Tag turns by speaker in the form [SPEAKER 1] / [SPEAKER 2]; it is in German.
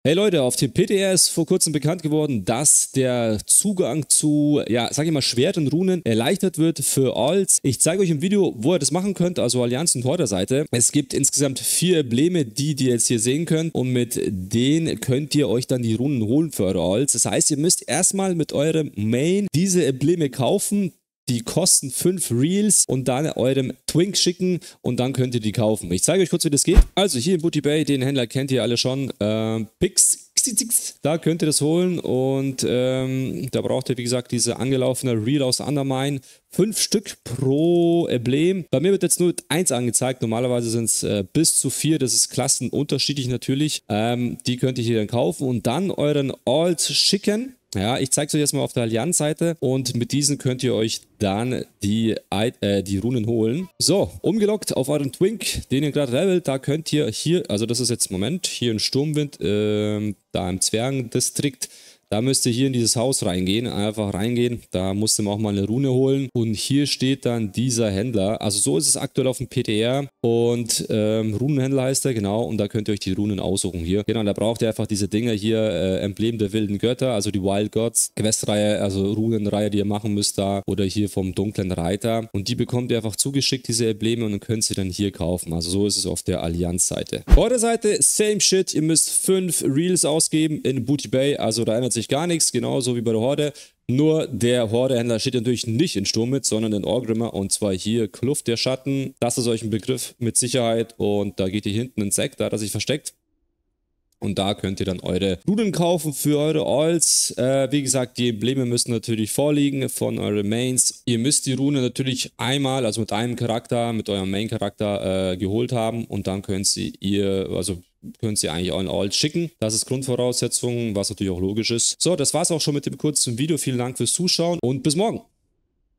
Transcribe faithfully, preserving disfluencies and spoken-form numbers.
[SPEAKER 1] Hey Leute, auf dem P T R ist vor kurzem bekannt geworden, dass der Zugang zu, ja, sag ich mal, Schwert und Runen erleichtert wird für Alts. Ich zeige euch im Video, wo ihr das machen könnt, also Allianz und Horde-Seite. Es gibt insgesamt vier Embleme, die, die ihr jetzt hier sehen könnt, und mit denen könnt ihr euch dann die Runen holen für eure Alts. Das heißt, ihr müsst erstmal mit eurem Main diese Embleme kaufen. Die kosten fünf Reels und dann eurem Twink schicken und dann könnt ihr die kaufen. Ich zeige euch kurz, wie das geht. Also hier in Booty Bay, den Händler kennt ihr alle schon. Ähm, Pix, da könnt ihr das holen und ähm, da braucht ihr, wie gesagt, diese angelaufene Reel aus Undermine. Fünf Stück pro Emblem. Bei mir wird jetzt nur eins angezeigt. Normalerweise sind es äh, bis zu vier. Das ist klassenunterschiedlich natürlich. Ähm, die könnt ihr hier dann kaufen und dann euren Alt schicken. Ja, ich zeige es euch erstmal auf der Allianz-Seite und mit diesen könnt ihr euch dann die, äh, die Runen holen. So, umgeloggt auf euren Twink, den ihr gerade levelt, da könnt ihr hier, also das ist jetzt, Moment, hier in Sturmwind, äh, da im Zwergendistrikt, da müsst ihr hier in dieses Haus reingehen, einfach reingehen, da musst ihr auch mal eine Rune holen und hier steht dann dieser Händler, also so ist es aktuell auf dem P T R und ähm, Runenhändler heißt er, genau, und da könnt ihr euch die Runen aussuchen hier. Genau, da braucht ihr einfach diese Dinger hier, äh, Emblem der wilden Götter, also die Wild Gods, Questreihe, also Runenreihe, die ihr machen müsst da, oder hier vom dunklen Reiter, und die bekommt ihr einfach zugeschickt, diese Embleme, und dann könnt ihr dann hier kaufen, also so ist es auf der Allianz-Seite. Horde-Seite, same shit, ihr müsst fünf Reels ausgeben in Booty Bay, also da ändert sich gar nichts, genauso wie bei der Horde. Nur der Horde-Händler steht natürlich nicht in Sturmwind, sondern in Orgrimmar, und zwar hier Kluft der Schatten. Das ist euch ein Begriff mit Sicherheit, und da geht ihr hinten ins Eck, da hat er sich versteckt. Und da könnt ihr dann eure Runen kaufen für eure Alts. Äh, wie gesagt, die Embleme müssen natürlich vorliegen von euren Mains. Ihr müsst die Rune natürlich einmal, also mit einem Charakter, mit eurem Main-Charakter äh, geholt haben, und dann könnt sie ihr, also könnt ihr eigentlich euren Alt schicken. Das ist Grundvoraussetzung, was natürlich auch logisch ist. So, das war's auch schon mit dem kurzen Video. Vielen Dank fürs Zuschauen und bis morgen.